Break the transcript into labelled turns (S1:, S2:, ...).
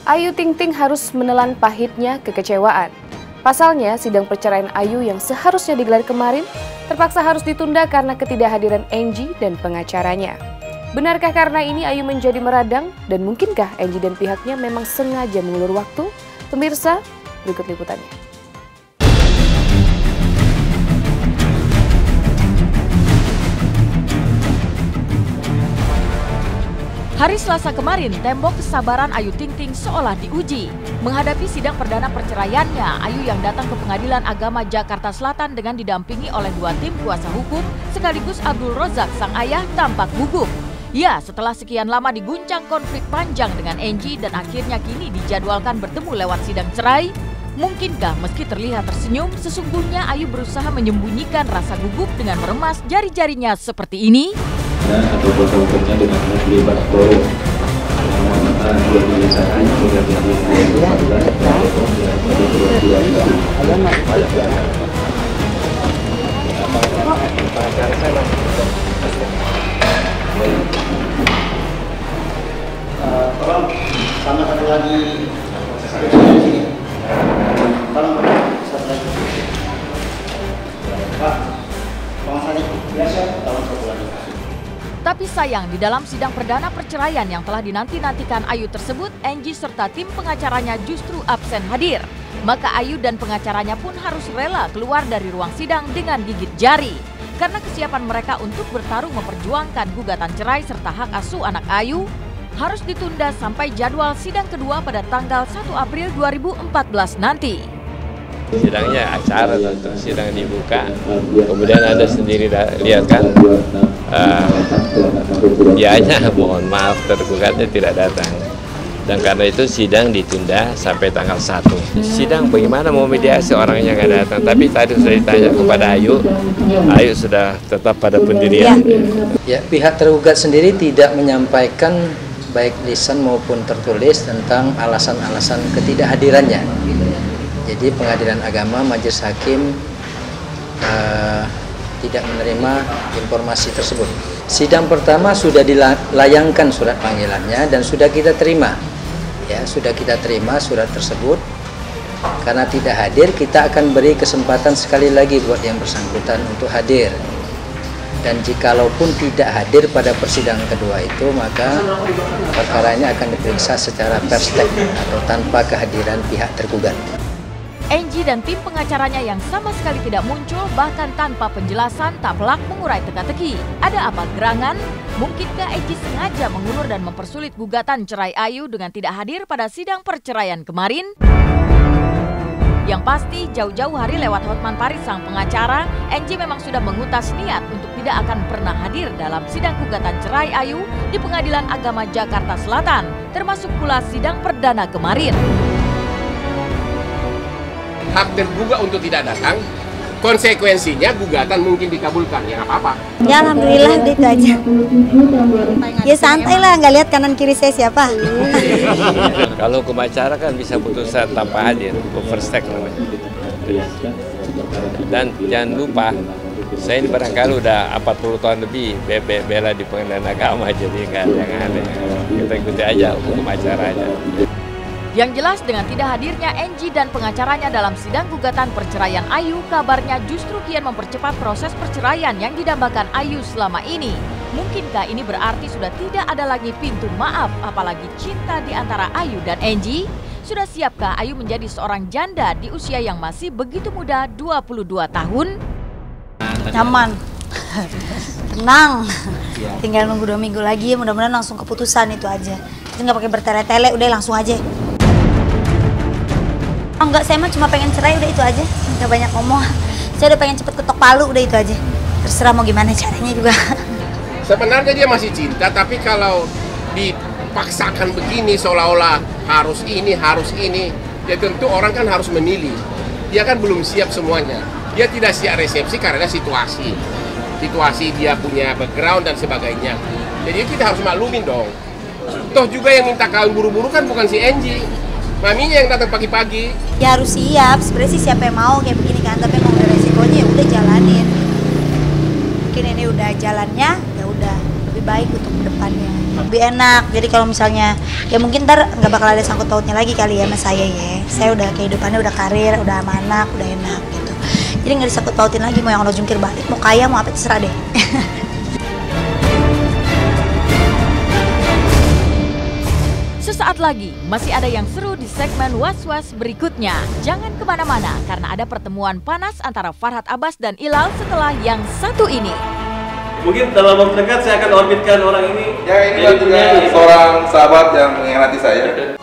S1: Ayu Ting Ting harus menelan pahitnya kekecewaan. Pasalnya, sidang perceraian Ayu yang seharusnya digelar kemarin terpaksa harus ditunda karena ketidakhadiran Angie dan pengacaranya. Benarkah karena ini Ayu menjadi meradang? Dan mungkinkah Angie dan pihaknya memang sengaja mengulur waktu? Pemirsa, berikut liputannya.
S2: Hari Selasa kemarin, tembok kesabaran Ayu Ting Ting seolah diuji. Menghadapi sidang perdana perceraiannya, Ayu yang datang ke Pengadilan Agama Jakarta Selatan dengan didampingi oleh 2 tim kuasa hukum, sekaligus Abdul Rozak, sang ayah, tampak gugup. Ya, setelah sekian lama diguncang konflik panjang dengan Angie dan akhirnya kini dijadwalkan bertemu lewat sidang cerai, mungkinkah meski terlihat tersenyum, sesungguhnya Ayu berusaha menyembunyikan rasa gugup dengan meremas jari-jarinya seperti ini?
S3: Atau kuasa hukumnya dengan terlibat forum dua penyisakan hingga
S4: tolong sama satu lagi sini. Tolong satu lagi. Pak, pengawasannya biasa, tolong satu lagi.
S2: Tapi sayang, di dalam sidang perdana perceraian yang telah dinanti-nantikan Ayu tersebut, Angie serta tim pengacaranya justru absen hadir. Maka Ayu dan pengacaranya pun harus rela keluar dari ruang sidang dengan gigit jari. Karena kesiapan mereka untuk bertarung memperjuangkan gugatan cerai serta hak asuh anak Ayu harus ditunda sampai jadwal sidang kedua pada tanggal 1 April 2014 nanti.
S5: Sidangnya acara tentu, sidang dibuka, kemudian Anda sendiri lihat kan, hanya mohon maaf tergugatnya tidak datang. Dan karena itu sidang ditunda sampai tanggal 1. Sidang bagaimana mau mediasi orangnya nggak datang, tapi tadi sudah ditanya kepada Ayu sudah tetap pada pendirian.
S6: Ya, pihak tergugat sendiri tidak menyampaikan baik lisan maupun tertulis tentang alasan-alasan ketidakhadirannya. Jadi Pengadilan Agama Majelis Hakim tidak menerima informasi tersebut. Sidang pertama sudah dilayangkan surat panggilannya dan sudah kita terima. Ya, sudah kita terima surat tersebut. Karena tidak hadir, kita akan beri kesempatan sekali lagi buat yang bersangkutan untuk hadir. Dan jikalaupun tidak hadir pada persidangan kedua itu, maka perkaranya akan diperiksa secara perspektif atau tanpa kehadiran pihak tergugat.
S2: Angie dan tim pengacaranya yang sama sekali tidak muncul, bahkan tanpa penjelasan, tak pelak mengurai teka-teki. Ada apa gerangan? Mungkinkah Angie sengaja mengulur dan mempersulit gugatan cerai Ayu dengan tidak hadir pada sidang perceraian kemarin? Yang pasti, jauh-jauh hari lewat Hotman Paris sang pengacara, Angie memang sudah mengutas niat untuk tidak akan pernah hadir dalam sidang gugatan cerai Ayu di Pengadilan Agama Jakarta Selatan, termasuk pula sidang perdana kemarin.
S7: Hak tergugat untuk tidak datang, konsekuensinya gugatan mungkin dikabulkan, ya nggak apa-apa.
S8: Ya alhamdulillah itu aja. Ya santai lah, nggak lihat kanan kiri saya siapa.
S5: Kalau pemacara kan bisa putusan tanpa hadir, overstake namanya. Dan jangan lupa, saya ini barangkali udah 40 tahun lebih bela di Pengadilan Agama, jadi nggak ada yang aneh. Kita ikuti aja hukum acaranya.
S2: Yang jelas dengan tidak hadirnya Angie dan pengacaranya dalam sidang gugatan perceraian Ayu, kabarnya justru kian mempercepat proses perceraian yang didambakan Ayu selama ini. Mungkinkah ini berarti sudah tidak ada lagi pintu maaf, apalagi cinta di antara Ayu dan Angie? Sudah siapkah Ayu menjadi seorang janda di usia yang masih begitu muda, 22 tahun?
S8: Nyaman, tenang, tinggal nunggu 2 minggu lagi, mudah-mudahan langsung keputusan itu aja. Jadi nggak pakai bertele-tele, udah langsung aja. Enggak, saya mah cuma pengen cerai, udah itu aja. Nggak banyak ngomong. Saya udah pengen cepet ketok palu, udah itu aja. Terserah mau gimana caranya juga.
S7: Sebenarnya dia masih cinta, tapi kalau dipaksakan begini seolah-olah harus ini, ya tentu orang kan harus memilih. Dia kan belum siap semuanya. Dia tidak siap resepsi karena situasi. Situasi dia punya background dan sebagainya. Jadi kita harus maklumin dong. Toh juga yang minta kawin buru-buru kan bukan si Angie. Maminya yang datang pagi-pagi.
S8: Ya harus siap, sebenarnya sih siapa yang mau kayak begini kan, tapi emang udah resikonya ya udah jalanin. Mungkin ini udah jalannya, ya udah lebih baik untuk kedepannya, lebih enak. Jadi kalau misalnya ya mungkin ntar nggak bakal ada sangkut pautnya lagi kali ya sama saya ya. Saya udah kehidupannya udah karir, udah sama anak, udah enak gitu. Jadi nggak disangkut pautin lagi, mau yang udah jungkir balik, mau kaya, mau apa terserah deh.
S2: Sesaat lagi masih ada yang seru di segmen Was-Was berikutnya. Jangan kemana-mana karena ada pertemuan panas antara Farhad Abbas dan Ilal setelah yang satu ini.
S9: Mungkin dalam waktu dekat saya akan orbitkan orang ini.
S10: Ya, ini adalah seorang sahabat yang mengkhianati saya.